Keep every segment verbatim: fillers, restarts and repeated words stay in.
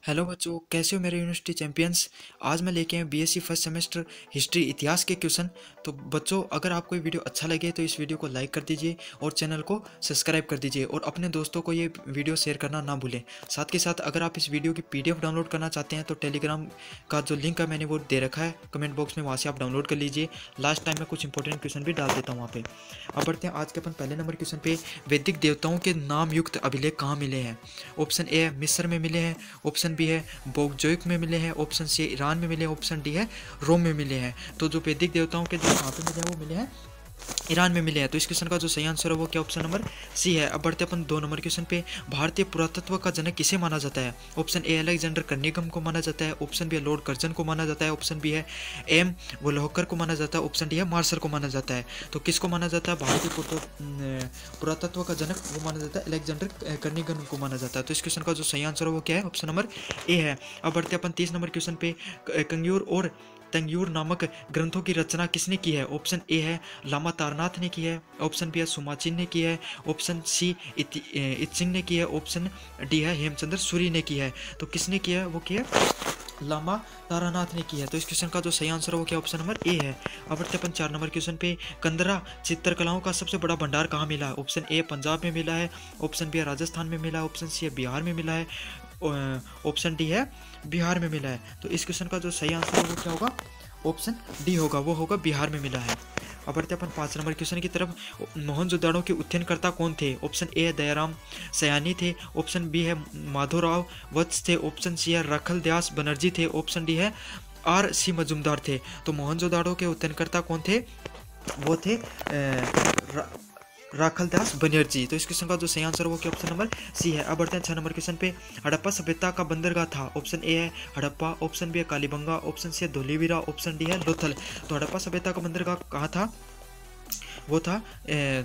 Hello बच्चों, कैसे हो मेरे यूनिवर्सिटी चैंपियंस। आज मैं लेके आया बीएससी फर्स्ट सेमेस्टर हिस्ट्री इतिहास के क्वेश्चन। तो बच्चों, अगर आपको ये वीडियो अच्छा लगे तो इस वीडियो को लाइक कर दीजिए और चैनल को सब्सक्राइब कर दीजिए और अपने दोस्तों को ये वीडियो शेयर करना ना भूलें। साथ के साथ अगर आप इस वीडियो की पीडीएफ डाउनलोड करना चाहते हैं तो टेलीग्राम का जो लिंक है मैंने वो दे रखा है कमेंट बॉक्स में, वहाँ से आप डाउनलोड कर लीजिए। लास्ट टाइम में कुछ इंपॉर्टेंट क्वेश्चन भी डाल देता हूँ वहाँ पे। अब बढ़ते हैं आज के अपन पहले नंबर क्वेश्चन पे। वैदिक देवताओं के नाम युक्त अभिलेख कहाँ मिले हैं? ऑप्शन ए है मिस्र में मिले हैं, ऑप्शन बी है बोगजोइक में मिले हैं, ऑप्शन सी ईरान में मिले हैं, ऑप्शन डी है रोम में मिले हैं। तो जो वैदिक देवताओं के जो कहाँ पे मिले हैं वो मिले हैं ईरान में मिले हैं। तो इस क्वेश्चन का जो सही आंसर है वो क्या ऑप्शन नंबर सी है। अब बढ़ते अपन दो नंबर क्वेश्चन पे। भारतीय पुरातत्व का जनक किसे माना जाता है? ऑप्शन ए अलेक्जेंडर कनिंघम को माना जाता है, ऑप्शन बी है लॉर्ड कर्जन को माना जाता है, ऑप्शन बी है एम वोल्होकर को माना जाता है, ऑप्शन डी है मार्शल को माना जाता है। तो किसको माना जाता है भारतीय पुरातत्व का जनक? वो माना जाता है अलेक्जेंडर कनिंघम को माना जाता है। तो इस क्वेश्चन का जो सही आंसर है वो क्या है? ऑप्शन नंबर ए है। अब बढ़ते अपन तीस नंबर क्वेश्चन पे। कंग्यूर और तंग्यूर नामक ग्रंथों की रचना किसने की है? ऑप्शन ए है लामा तारनाथ ने की है, ऑप्शन बी है सुमाचिन ने की है, ऑप्शन सी इत्सिंग ने की है, ऑप्शन डी है हेमचंद्र सूरी ने की है। तो किसने किया है? वो किया लामा तारानाथ ने की है। तो इस क्वेश्चन का जो सही आंसर है वो क्या ऑप्शन नंबर ए है। अब बढ़ते अपन चार नंबर क्वेश्चन पे। कंदरा चित्रकलाओं का सबसे बड़ा भंडार कहाँ मिला है? ऑप्शन ए पंजाब में मिला है, ऑप्शन बी है राजस्थान में मिला है, ऑप्शन सी है बिहार में मिला है, ऑप्शन डी है बिहार में मिला है। तो इस क्वेश्चन का जो सही आंसर है वो क्या होगा? ऑप्शन डी होगा, वो होगा बिहार में मिला है। अब बढ़ते अपन पाँच नंबर क्वेश्चन की तरफ। मोहनजोदाड़ो के उत्खननकर्ता कौन थे? ऑप्शन ए है दयाराम सयानी थे, ऑप्शन बी है माधवराव वत्स थे, ऑप्शन सी है रखल दास बनर्जी थे, ऑप्शन डी है आर सी मजुमदार थे। तो मोहनजोदाड़ो के उत्खननकर्ता कौन थे? वो थे आ, राखलदास बनर्जी। तो इस क्वेश्चन का जो सही आंसर है वो क्या ऑप्शन नंबर सी है। अब बढ़ते हैं छह नंबर क्वेश्चन पे। हड़प्पा सभ्यता का बंदरगाह था? ऑप्शन ए है हड़प्पा, ऑप्शन बी है कालीबंगा, ऑप्शन सी है धोलीवीरा, ऑप्शन डी है लोथल। तो हड़प्पा सभ्यता का बंदरगाह कहाँ था? वो था ए,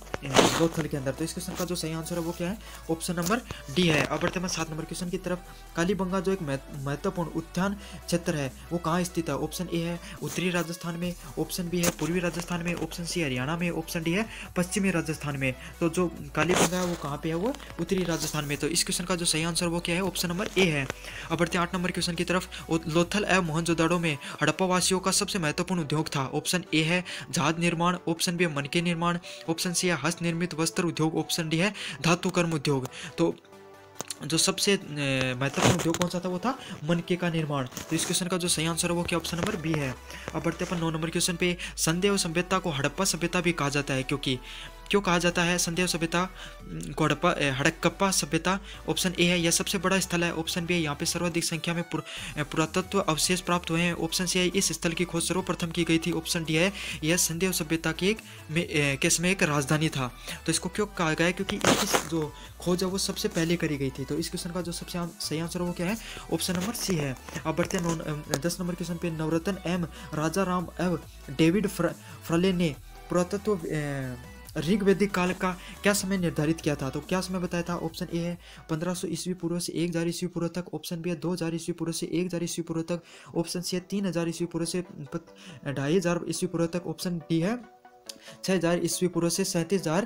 लोथल के अंदर। तो इस क्वेश्चन का जो सही आंसर है वो क्या है? ऑप्शन नंबर डी है। अब बढ़ते हैं सात नंबर क्वेश्चन की तरफ। कालीबंगा जो एक महत्वपूर्ण उद्यान क्षेत्र है वो कहाँ स्थित है? ऑप्शन ए है उत्तरी राजस्थान में, ऑप्शन बी है पूर्वी राजस्थान में, ऑप्शन सी हरियाणा में, ऑप्शन डी है पश्चिमी राजस्थान में। तो जो कालीबंगा है वो कहाँ पे है? वो उत्तरी राजस्थान में। तो इस क्वेश्चन का जो सही आंसर वो क्या है? ऑप्शन नंबर ए है। अब बढ़ते हैं आठ नंबर क्वेश्चन की तरफ। लोथल एवं मोहनजोदाड़ो में हड़प्पा वासियों का सबसे महत्वपूर्ण उद्योग था? ऑप्शन ए है जहाज निर्माण, ऑप्शन बी है मनके निर्माण, ऑप्शन सी है हस्त निर्मित वस्त्र उद्योग, ऑप्शन डी है धातु कर्म उद्योग। तो जो सबसे महत्वपूर्ण उद्योग कौन सा था? वो था मनके का निर्माण। तो इस क्वेश्चन का जो सही आंसर है वो क्या ऑप्शन नंबर बी है। अब बढ़ते अपन नौ नंबर क्वेश्चन पे। संदेव सभ्यता को हड़प्पा सभ्यता भी कहा जाता है क्योंकि क्यों कहा जाता है संदेव सभ्यता को हड़प्पा हड़प्पा सभ्यता? ऑप्शन ए है यह सबसे बड़ा स्थल है, ऑप्शन बी है यहाँ पे सर्वाधिक संख्या में पुरातत्व अवशेष प्राप्त हुए हैं, ऑप्शन सी है इस स्थल की खोज सर्वप्रथम की गई थी, ऑप्शन डी है यह संदेव सभ्यता की एक के समय एक राजधानी था। तो इसको क्यों कहा गया? क्योंकि इसकी जो खोज है वो सबसे पहले करी गई थी। तो इस क्वेश्चन का जो सबसे सही आंसर वो क्या है? ऑप्शन नंबर सी है। अब बढ़ते हैं दस नंबर क्वेश्चन पे। नवरत्न एम राजा राम एवं डेविड फ्रले ने पुरातत्व ऋग्वैदिक काल का क्या समय निर्धारित किया था? तो क्या समय बताया था? ऑप्शन ए है पंद्रह सौ ईस्वी पूर्व से एक हजार ईस्वी पूर्व तक, ऑप्शन बी है दो हजार ईस्वी पूर्व से एक हजार ईस्वी पूर्व तक, ऑप्शन सी है तीन हजार ईस्वी पूर्व से ढाई हजार ईस्वी पूर्व तक, ऑप्शन डी है छः हजार ईस्वी पूर्व से सैंतीस हजार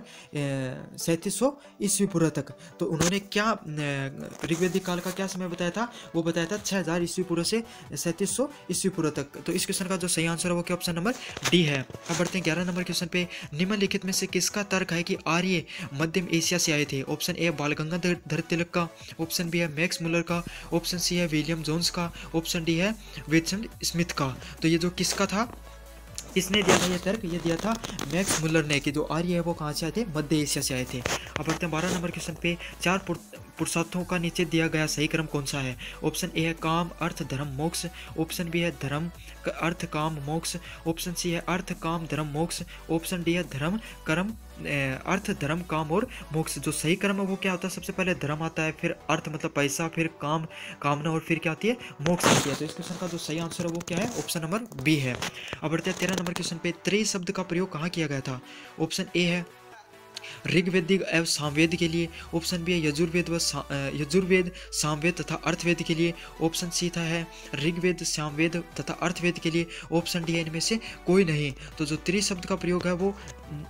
सैंतीस सौ ईस्वी पूर्व तक। तो उन्होंने क्या ऋग्वैदिक काल का क्या समय बताया था? वो बताया था छः हजार ईस्वी पूर्व से सैंतीस सौ ईस्वी पूर्व तक। तो इस क्वेश्चन का जो सही आंसर है वो क्या ऑप्शन नंबर डी है। अब बढ़ते हैं ग्यारह नंबर क्वेश्चन पे। निम्नलिखित में से किसका तर्क है कि आर्य मध्यम एशिया से आए थे? ऑप्शन ए बाल गंगाधर तिलक का, ऑप्शन बी है मैक्स मुलर का, ऑप्शन सी है विलियम जोन्स का, ऑप्शन डी है विल्सन स्मिथ का। तो ये जो किसका था, किसने दिया था ये तर्क? ये दिया था मैक्स मुलर ने कि जो आर्य है वो कहाँ से आए थे? मध्य एशिया से आए थे। अब बढ़ते हैं बारह नंबर क्वेश्चन पे। चार पुरुषार्थों का नीचे दिया गया सही क्रम कौन सा है? ऑप्शन ए है काम अर्थ धर्म मोक्ष, ऑप्शन बी है धर्म अर्थ काम मोक्ष, ऑप्शन सी है अर्थ काम धर्म मोक्ष, ऑप्शन डी है धर्म कर्म अर्थ धर्म काम और मोक्ष। जो सही क्रम है वो क्या होता है? सबसे पहले धर्म आता है, फिर अर्थ मतलब पैसा, फिर काम कामना और फिर क्या आती है? मोक्ष आती है। तो इस क्वेश्चन का जो सही आंसर है वो क्या है? ऑप्शन नंबर बी है। अब बढ़ते हैं तेरह नंबर क्वेश्चन पे। त्रि शब्द का प्रयोग कहाँ किया गया था? ऑप्शन ए है ऋग्वेदिक एवं सामवेद के लिए, ऑप्शन बी है यजुर्वेद व सा, यजुर्वेद सामवेद तथा अर्थवेद के लिए, ऑप्शन सी था है ऋग्वेद सामवेद तथा अर्थवेद के लिए, ऑप्शन डी है इनमें से कोई नहीं। तो जो त्रि शब्द का प्रयोग है वो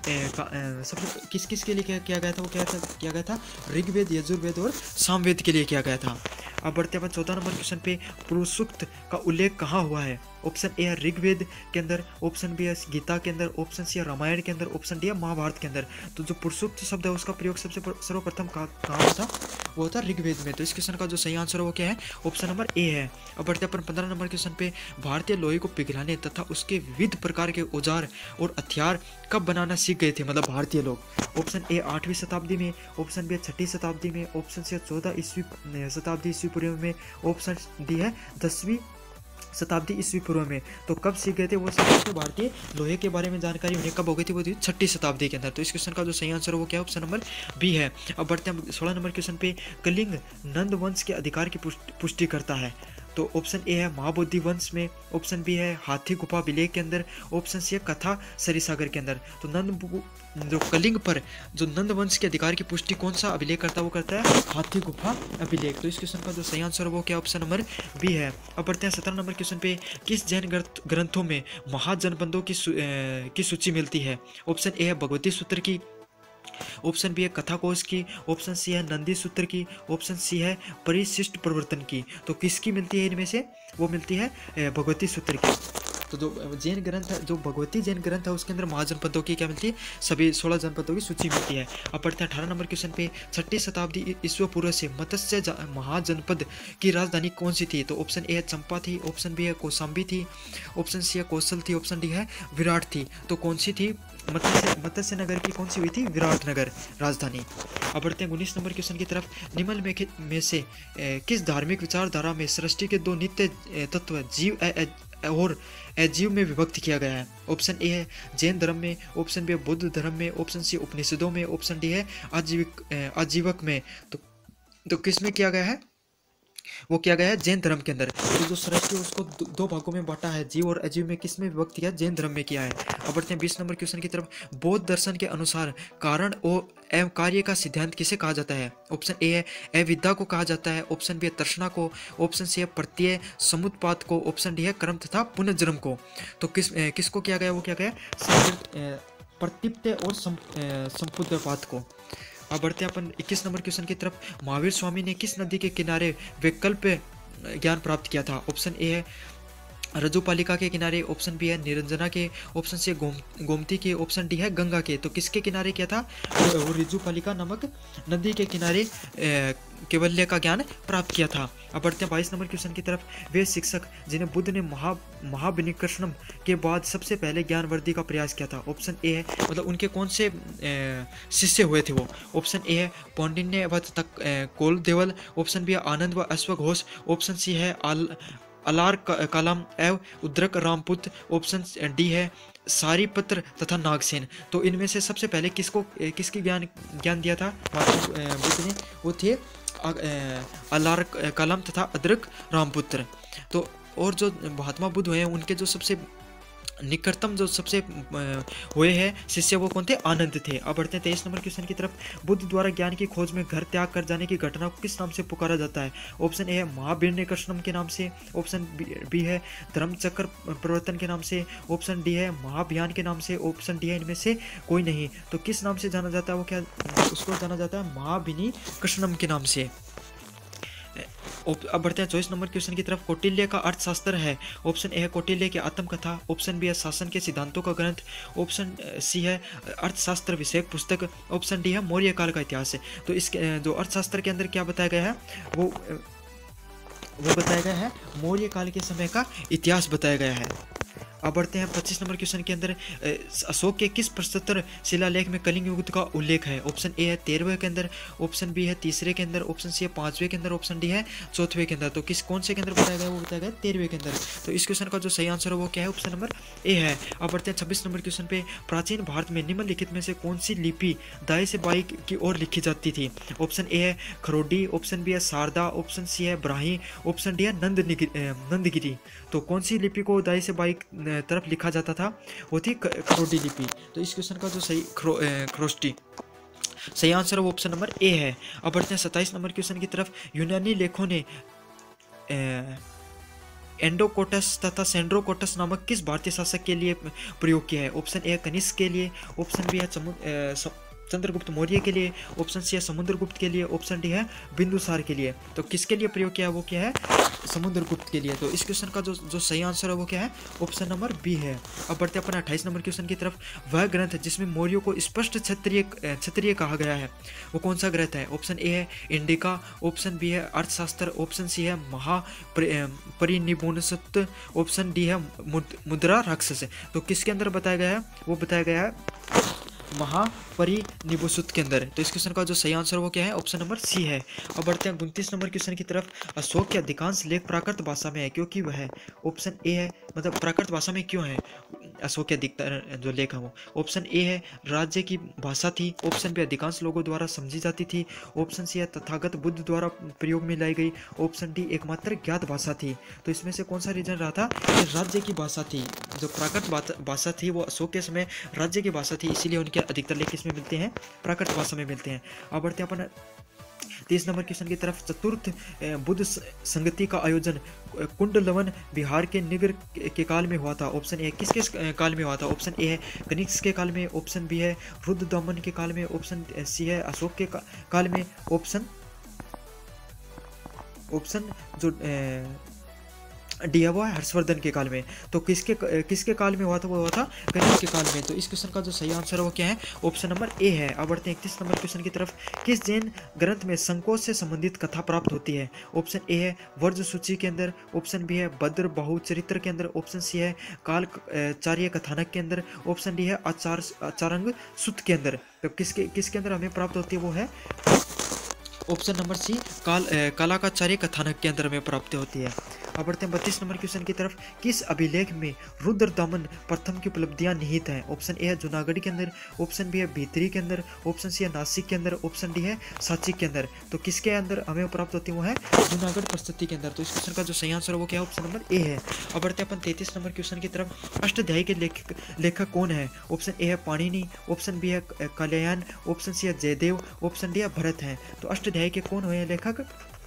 शब्द किस किस के लिए किया, किया गया था, वो क्या था किया गया था ऋग्वेद यजुर्वेद और सामवेद के लिए किया गया था। अब बढ़ते हैं चौदह नंबर क्वेश्चन पे, पुरुषसूक्त का उल्लेख कहाँ हुआ है, ऑप्शन ए है ऋग्वेद के अंदर, ऑप्शन बी है गीता के अंदर, ऑप्शन सी है रामायण के अंदर, ऑप्शन डी है महाभारत के अंदर। तो जो पुरुषसूक्त शब्द है उसका प्रयोग सबसे सर्वप्रथम कहाँ था, वो था ऋग्वेद में। तो इस क्वेश्चन का जो सही आंसर है वो क्या है, ऑप्शन नंबर ए है। अब बढ़ते अपन पंद्रह नंबर क्वेश्चन पे, भारतीय लोहे को पिघलाने तथा उसके विविध प्रकार के औजार और हथियार कब बनाना सीख गए थे, मतलब भारतीय लोग, ऑप्शन ए आठवीं शताब्दी में, ऑप्शन बी छठी शताब्दी में, ऑप्शन सी चौदह ईस्वी शताब्दी ईस्वी पूर्व में, ऑप्शन डी है दसवीं शताब्दी ईस्वी पूर्व में। तो कब सीख गए थे वो सीख गए भारतीय लोहे के बारे में जानकारी उन्हें कब हो गई थी, वो थी छठी शताब्दी के अंदर। तो इस क्वेश्चन का जो सही आंसर है वो क्या है, ऑप्शन नंबर बी है। अब बढ़ते हैं सोलह नंबर क्वेश्चन पे, कलिंग नंद वंश के अधिकार की पुष्टि करता है। तो ऑप्शन ए है महाबोधि वंश में, ऑप्शन बी है हाथी गुफा विलेख के अंदर, ऑप्शन सी है कथा सरिसागर के अंदर। तो नंद जो कलिंग पर जो नंद वंश के अधिकार की पुष्टि कौन सा अभिलेख करता है, वो करता है हाथी गुफा अभिलेख। तो इस क्वेश्चन का जो सही आंसर है वो क्या, ऑप्शन नंबर बी है। अब बढ़ते हैं सत्रह नंबर क्वेश्चन पे, किस जैन ग्रंथों में महाजनपदों की सू, ए, की सूची मिलती है, ऑप्शन ए है भगवती सूत्र की, ऑप्शन बी है कथा कोश की, ऑप्शन सी है नंदी सूत्र की, ऑप्शन सी है परिशिष्ट प्रवर्तन की। तो किसकी मिलती है इनमें से, वो मिलती है भगवती सूत्र की। तो जो जैन ग्रंथ है, जो भगवती जैन ग्रंथ है उसके अंदर महाजनपदों की क्या मिलती है, सभी सोलह जनपदों की सूची मिलती है। अब पढ़ते हैं अठारह नंबर क्वेश्चन पे, छठी शताब्दी ईस्वी पूर्व से मत्स्य महाजनपद की राजधानी कौन सी थी। तो ऑप्शन ए है चंपा थी, ऑप्शन बी है कौशाम्बी थी, ऑप्शन सी है कौशल थी, ऑप्शन डी है विराट थी। तो कौन सी थी, मत्स्य मत्स्य नगर की कौन सी हुई थी, विराट नगर राजधानी। अब बढ़ते हैं उन्नीस नंबर क्वेश्चन की तरफ, निम्न में, में से ए, किस धार्मिक विचारधारा में सृष्टि के दो नित्य तत्व जीव ए, ए, और अजीव में विभक्त किया गया है। ऑप्शन ए है जैन धर्म में, ऑप्शन बी है बुद्ध धर्म में, ऑप्शन सी उपनिषदों में, ऑप्शन डी है आजीविक आजीवक में। तो तो किस में किया गया है, वो किया गया है जैन धर्म के अंदर। तो जो सृष्टि उसको दो, दो भागों में बांटा है, जीव और अजीव में किस में विभक्त किया है, जैन धर्म में किया है। अब बढ़ते हैं बीस नंबर क्वेश्चन की तरफ, बौद्ध दर्शन के अनुसार कारण और एवं कार्य का सिद्धांत किसे कहा जाता है। ऑप्शन ए है अविद्या को कहा जाता है, ऑप्शन बी है तर्षणा को, ऑप्शन सी है प्रत्यय समुत्पाद को, ऑप्शन डी है कर्म तथा पुनर्जन्म को। तो किस ए, किसको किया गया, वो किया गया प्रत्यय और संपुद्रपात को। अब बढ़ते हैं अपन इक्कीस नंबर क्वेश्चन की तरफ, महावीर स्वामी ने किस नदी के किनारे वैकल्प ज्ञान प्राप्त किया था। ऑप्शन ए है रजुपालिका के किनारे, ऑप्शन बी है निरंजना के, ऑप्शन सी गोम गोमती के, ऑप्शन डी है गंगा के। तो किसके किनारे किया था, वो रजुपालिका नामक नदी के किनारे केवल्य का ज्ञान प्राप्त किया था। अब बढ़ते हैं बाईस नंबर क्वेश्चन की तरफ, वे शिक्षक जिन्हें बुद्ध ने महा महाविनिकृष्णम के बाद सबसे पहले ज्ञान वृद्धि का प्रयास किया था। ऑप्शन ए है, मतलब उनके कौन से शिष्य हुए थे वो, ऑप्शन ए है पौंडिन्य व कोल देवल, ऑप्शन बी है आनंद व अश्वघोष, ऑप्शन सी है आल अलार कलाम एवं उद्रक रामपुत्र, ऑप्शन डी है सारीपत्र तथा नागसेन। तो इनमें से सबसे पहले किसको किसकी ज्ञान ज्ञान दिया था बुद्ध ने, वो थे अलार कलाम तथा अद्रक रामपुत्र। तो और जो महात्मा बुद्ध हुए हैं उनके जो सबसे निकटतम जो सबसे हुए हैं शिष्य वो कौन थे, आनंद थे। अब बढ़ते हैं तेईस नंबर क्वेश्चन की तरफ, बुद्ध द्वारा ज्ञान की खोज में घर त्याग कर जाने की घटना को किस नाम से पुकारा जाता है। ऑप्शन ए है महाविनिकृष्णम के नाम से, ऑप्शन बी है धर्मचक्र प्रवर्तन के नाम से, ऑप्शन डी है महाभियान के नाम से, ऑप्शन डी है इनमें से कोई नहीं। तो किस नाम से जाना जाता है, वो क्या उसको जाना जाता है महाविनिकृष्णम के नाम से। अब बढ़ते हैं चौबीस नंबर क्वेश्चन की तरफ, कौटिल्य का अर्थशास्त्र है। ऑप्शन ए है कौटिल्य की आत्मकथा, ऑप्शन बी है शासन के सिद्धांतों का ग्रंथ, ऑप्शन सी है अर्थशास्त्र विषयक पुस्तक, ऑप्शन डी है मौर्य काल का इतिहास। तो इस जो अर्थशास्त्र के अंदर क्या बताया गया है, वो वो बताया गया है मौर्य काल के समय का इतिहास बताया गया है। अब बढ़ते हैं पच्चीस नंबर क्वेश्चन के अंदर, अशोक के किस प्रशस्त्र शिलालेख में कलिंग युग का उल्लेख है। ऑप्शन ए है तेरहवें के अंदर, ऑप्शन बी है तीसरे के अंदर, ऑप्शन सी है पांचवें के अंदर, ऑप्शन डी है चौथवें के अंदर। तो किस कौन से के अंदर बताया गया, वो बताया गया तेरहवें के अंदर। तो इस क्वेश्चन का जो सही आंसर है वो क्या है, ऑप्शन नंबर ए है। अब बढ़ते हैं छब्बीस नंबर क्वेश्चन पे, प्राचीन भारत में निम्नलिखित में से कौन सी लिपि दाएं से बाईं की ओर लिखी जाती थी। ऑप्शन ए है खरोडी, ऑप्शन बी है शारदा, ऑप्शन सी है ब्राही, ऑप्शन डी है नंदगिरी। तो कौन सी लिपि को दाएं से बाईं तरफ लिखा जाता था, वो थी खरोडी लिपि। तो इस क्वेश्चन का जो सही खरो, खरोष्टी सही आंसर है वो ऑप्शन नंबर ए है। अब बढ़ते हैं सत्ताईस नंबर क्वेश्चन की तरफ। यूनानी लेखों ने एंडोकोटस तथा सेंड्रोकोटस नामक किस भारतीय शासक के लिए प्रयोग किया है? ऑप्शन ए कनिष्क के लिए, ऑप्शन बी है चंद्रगुप्त मौर्य के लिए, ऑप्शन सी है समुद्रगुप्त के लिए, ऑप्शन डी है बिंदुसार के लिए। तो किसके लिए प्रयोग किया है? वो क्या है? समुद्रगुप्त के लिए। तो इस क्वेश्चन का जो जो सही आंसर है वो क्या है? ऑप्शन नंबर बी है। अब बढ़ते हैं अपना अट्ठाईस नंबर क्वेश्चन की तरफ। वह ग्रंथ जिसमें मौर्यों को स्पष्ट क्षत्रिय क्षत्रिय कहा गया है वो कौन सा ग्रंथ है? ऑप्शन ए है इंडिका, ऑप्शन बी है अर्थशास्त्र, ऑप्शन सी है महा परिनिपुंसक, ऑप्शन डी है मुद्रा राक्षस। तो किसके अंदर बताया गया है? वो बताया गया है महापरिनिबुसुत के अंदर। तो इस क्वेश्चन का जो सही आंसर वो क्या है? ऑप्शन नंबर सी है। अब बढ़ते हैं उनतीस नंबर क्वेश्चन की तरफ। अशोक के अधिकांश लेख प्राकृत भाषा में है क्योंकि वह, ऑप्शन ए है, मतलब प्राकृत भाषा में क्यों है अशोक के अधिकतर जो लेख है वो? ऑप्शन ए है राज्य की भाषा थी, ऑप्शन बी अधिकांश लोगों द्वारा समझी जाती थी, ऑप्शन सी है तथागत बुद्ध द्वारा प्रयोग में लाई गई, ऑप्शन डी एकमात्र ज्ञात भाषा थी। तो इसमें से कौन सा रीजन रहा था? राज्य की भाषा थी, जो प्राकृत भाषा थी वो अशोक के समय राज्य की भाषा थी, इसीलिए उनके अधिकतर लेख इसमें मिलते हैं, प्राकृत भाषा में मिलते हैं। अब बढ़ते हैं अपन तीस नंबर क्वेश्चन की तरफ। चतुर्थ बुद्ध संगति का आयोजन कुंडलवन बिहार के निगर के काल में हुआ था। ऑप्शन ए किसके काल में हुआ था? ऑप्शन ए है कनिष्क के काल में, ऑप्शन बी है रुद्रदमन के काल में, ऑप्शन सी है अशोक के काल में, ऑप्शन ऑप्शन जो डी है वो है हर्षवर्धन के काल में। तो किसके किसके काल में हुआ था? वो हुआ था कनिष्क के काल में। तो इस क्वेश्चन का जो सही आंसर है वो क्या है? ऑप्शन नंबर ए है। अब बढ़ते हैं इकतीस नंबर क्वेश्चन की तरफ। किस जैन ग्रंथ में संकोच से संबंधित कथा प्राप्त होती है? ऑप्शन ए है वर्ज सूची के अंदर, ऑप्शन बी है भद्र बहुचरित्र के अंदर, ऑप्शन सी है काल चार्य कथानक के अंदर, ऑप्शन डी है आचार आचारंग सुत के अंदर। तो किसके किसके अंदर हमें प्राप्त होती है? वो है ऑप्शन नंबर सी काल कला का चार्य कथानक के अंदर हमें प्राप्त होती है। अब बढ़ते हैं बत्तीस नंबर क्वेश्चन की तरफ। किस अभिलेख में रुद्रदमन प्रथम की उपलब्धियां निहित हैं? ऑप्शन ए है जूनागढ़ के अंदर, ऑप्शन बी है भीतरी के अंदर, ऑप्शन सी है नासिक के अंदर, ऑप्शन डी है सांची के अंदर। तो किसके अंदर हमें प्राप्त होती है? वो है जूनागढ़ प्रस्तुति के अंदर। तो इस क्वेश्चन का जो सही आंसर है वो क्या है? ऑप्शन नंबर ए है। अब बढ़ते हैं अपन तैंतीस नंबर क्वेश्चन की तरफ। अष्टाध्यायी के लेखक लेखक कौन है? ऑप्शन ए है पाणिनि, ऑप्शन बी है कालयान, ऑप्शन सी है जयदेव, ऑप्शन डी है भरत है। तो अष्टाध्यायी के कौन हुए लेखक?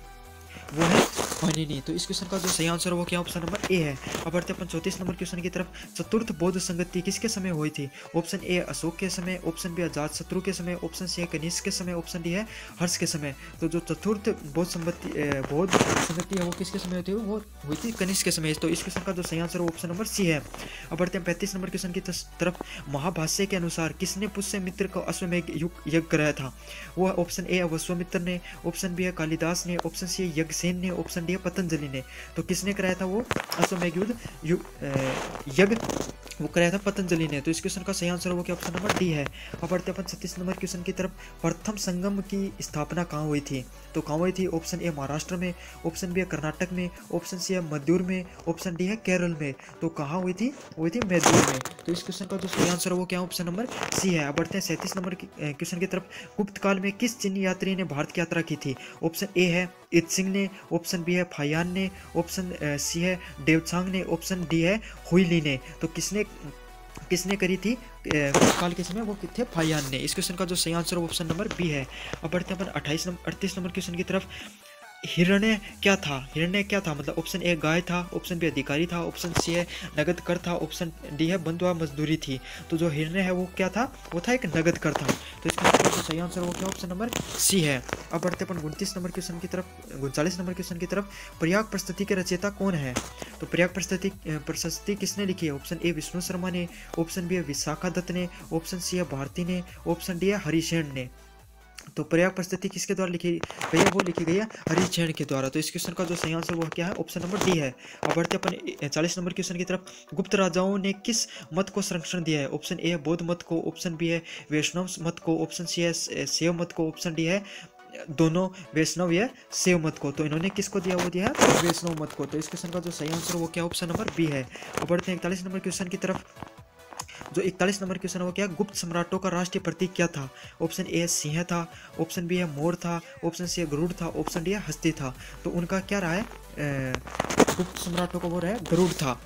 वो है पाणिनि। तो इस क्वेश्चन का जो सही आंसर है वो क्या? ऑप्शन नंबर ए है। अब बढ़ते अपन चौंतीस नंबर क्वेश्चन की तरफ। चतुर्थ बौद्ध संगति किसके समय हुई थी? ऑप्शन ए अशोक के समय, ऑप्शन बी अजात शत्रु के समय, ऑप्शन सी है कनिष्क के समय, ऑप्शन डी है हर्ष के समय। तो जो चतुर्थ बौद्ध संगति बौद्ध संगति है वो किसके समय हुई थी? वो हुई थी कनिष्क के समय। तो इस क्वेश्चन का जो सही आंसर है ऑप्शन नंबर सी है। अब बढ़ते हैं पैंतीस नंबर क्वेश्चन की तरफ। महाभाष्य के अनुसार किसने पुष्यमित्र को अश्वमेध यज्ञ कराया था? वो ऑप्शन ए वसुमित्र ने, ऑप्शन बी है कालिदास ने, ऑप्शन सी है यज्ञसेन ने, ऑप्शन डी है पतंजलि ने। तो किसने कराया था वो अश्वमेध युद्ध यज्ञ? वो कराया था पतंजलि ने। तो इस क्वेश्चन का सही आंसर वो क्या? ऑप्शन नंबर डी है। अब बढ़ते अपन छत्तीस नंबर क्वेश्चन की तरफ। प्रथम संगम की स्थापना कहाँ हुई थी? तो कहाँ हुई थी? ऑप्शन ए महाराष्ट्र में, ऑप्शन बी है कर्नाटक में, ऑप्शन सी है मद्यूर में, ऑप्शन डी है केरल में। तो कहाँ हुई थी? हुई थी मैसूर में। तो इस क्वेश्चन का जो सही आंसर है वो क्या? ऑप्शन नंबर सी है। अब बढ़ते हैं सैंतीस नंबर क्वेश्चन की तरफ। गुप्त काल में किस चीनी यात्री ने भारत की यात्रा की थी? ऑप्शन ए है इत सिंह ने, ऑप्शन बी है फायान ने, ऑप्शन सी है डेवचांग ने, ऑप्शन डी है हुईली ने। तो किसने किसने करी थी काल के समय? वो थे फायान ने। इस क्वेश्चन का जो सही आंसर ऑप्शन नंबर बी है। अब बढ़ते हैं अपन अट्ठाईस नंबर अड़तीस नंबर क्वेश्चन की तरफ। हिरण्य क्या था? हिरण्य क्या था? मतलब ऑप्शन ए गाय था, ऑप्शन बी अधिकारी था, ऑप्शन सी है नगद कर था, ऑप्शन डी है बंधुआ मजदूरी थी। तो जो हिरण्य है वो क्या था? वो था एक नगद कर था। तो इसका जो सही आंसर वो क्या? ऑप्शन नंबर सी है। अब बढ़ते अपन उनतीस नंबर क्वेश्चन की तरफ उनचालीस नंबर क्वेश्चन की तरफ। प्रयाग प्रस्तुति के रचयिता कौन है? तो प्रयाग प्रस्तुति प्रशस्ति किसने लिखी है? ऑप्शन ए विष्णु शर्मा ने, ऑप्शन बी है विशाखा दत्त ने, ऑप्शन सी है भारती ने, ऑप्शन डी है हरिशेन ने। तो प्रयाग प्रस्तुति किसके द्वारा लिखी गई है? वो लिखी गई है हरिशेन के द्वारा। तो इस क्वेश्चन का जो सही आंसर वो क्या है? ऑप्शन नंबर डी है। अब बढ़ते अपन चालीस नंबर क्वेश्चन की तरफ। गुप्त राजाओं ने किस मत को संरक्षण दिया है? ऑप्शन ए है बौद्ध मत को, ऑप्शन बी है वैष्णव मत को, ऑप्शन सी है शैव मत को, ऑप्शन डी है दोनों वैष्णव या शैव मत को। तो इन्होंने किसको दिया? वो दिया है वैष्णव मत को। तो इस क्वेश्चन का जो सही आंसर वो क्या? ऑप्शन नंबर बी है। अब बढ़ते हैं इकतालीस नंबर क्वेश्चन की तरफ। जो इकतालीस नंबर क्वेश्चन है वो क्या? गुप्त सम्राटों का राष्ट्रीय प्रतीक क्या था? ऑप्शन ए सिंह था, ऑप्शन बी है मोर था, ऑप्शन सी है गरुड़ था, ऑप्शन डी है हस्ती था। तो उनका क्या रहा है? गुप्त सम्राटों का वो रहा है गरुड़ था।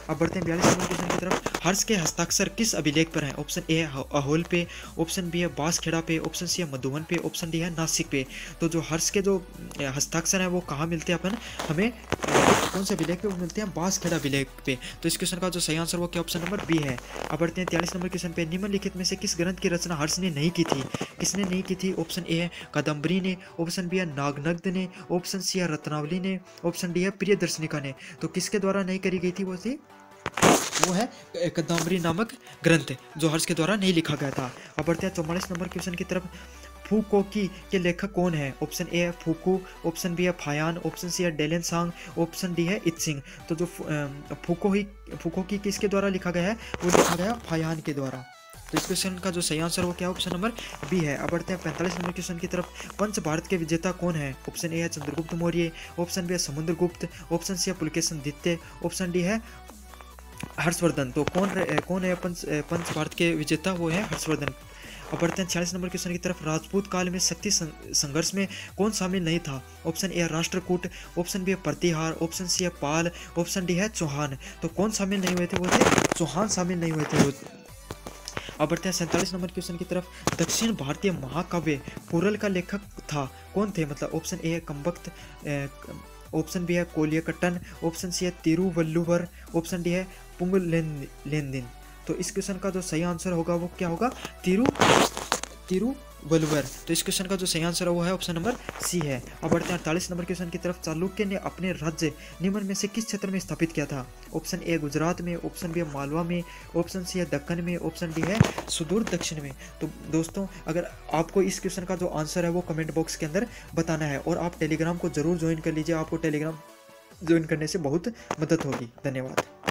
अब बढ़ते हैं बयालीस नंबर क्वेश्चन की तरफ। हर्ष के हस्ताक्षर किस अभिलेख पर हैं? ऑप्शन ए है अहोल पे, ऑप्शन बी है बांसखेड़ा पे, ऑप्शन सी है मधुबन पे, ऑप्शन डी है नासिक पे। तो जो हर्ष के जो हस्ताक्षर हैं वो कहाँ मिलते हैं अपन हमें, कौन से अभिलेख पे वो मिलते हैं? बांसखेड़ा अभिलेख पे। तो इस क्वेश्चन का जो सही आंसर वो क्या, ऑप्शन नंबर बी है। अब बढ़ते हैं तैंतालीस नंबर क्वेश्चन पे। निम्नलिखित में से किस ग्रंथ की रचना हर्ष ने नहीं की थी? किसने नहीं की थी? ऑप्शन ए है कादम्बरी ने, ऑप्शन बी है नागनग्ध ने, ऑप्शन सी है रत्नावली ने, ऑप्शन डी है प्रियदर्शनिका ने। तो किसके द्वारा नहीं करी गई थी वो थी वो है कादम्बरी नामक ग्रंथ जो हर्ष के द्वारा नहीं लिखा गया था। अब बढ़ते हैं चौवालीस नंबर क्वेश्चन की तरफ। फूकोकी के लेखक कौन है? ऑप्शन ए है फूकू, ऑप्शन बी है फायान, ऑप्शन सी है डेलेन सांग, ऑप्शन डी है इत्सिंग। तो जो फूको ही फूकोकी किसके द्वारा लिखा गया है? वो लिखा गया फायान के द्वारा। तो इस क्वेश्चन का जो सही आंसर वो क्या है? ऑप्शन नंबर बी है। अब बढ़ते हैं पैंतालीस नंबर क्वेश्चन की तरफ। पंच भारत के विजेता कौन है? ऑप्शन ए है चंद्रगुप्त मौर्य, ऑप्शन बी है समुद्रगुप्त, ऑप्शन सी है पुलकेशन द्वितीय, ऑप्शन डी है हर्षवर्धन। तो कौन कौन है पंच पंच भारत के विजेता? वो है हर्षवर्धन। अब बढ़ते हैं छियालीस नंबर क्वेश्चन की तरफ। राजपूत काल में शक्ति संघर्ष में कौन शामिल नहीं था? ऑप्शन ए है राष्ट्रकूट, ऑप्शन बी है प्रतिहार, ऑप्शन सी है पाल, ऑप्शन डी है चौहान। तो कौन शामिल नहीं हुए थे? वो थे चौहान शामिल नहीं हुए थे। अब बढ़ते हैं सैंतालीस नंबर क्वेश्चन की तरफ। दक्षिण भारतीय महाकाव्य पुरल का लेखक था कौन थे? मतलब ऑप्शन ए है कम्बख्त, ऑप्शन बी है कोलियकट्टन, ऑप्शन सी है तिरुवल्लुवर, ऑप्शन डी है पुंगलेंदिन। तो इस क्वेश्चन का जो सही आंसर होगा वो क्या होगा? तिरु तिरुवल्लुवर। तो इस क्वेश्चन का जो सही आंसर है वो है ऑप्शन नंबर सी है। अब बढ़ते हैं अड़तालीस नंबर क्वेश्चन की तरफ। चालुक्य ने अपने राज्य निम्न में से किस क्षेत्र में स्थापित किया था? ऑप्शन ए गुजरात में, ऑप्शन बी मालवा में, ऑप्शन सी है दक्कन में, ऑप्शन डी है सुदूर दक्षिण में। तो दोस्तों अगर आपको इस क्वेश्चन का जो आंसर है वो कमेंट बॉक्स के अंदर बताना है और आप टेलीग्राम को जरूर ज्वाइन कर लीजिए। आपको टेलीग्राम ज्वाइन करने से बहुत मदद होगी। धन्यवाद।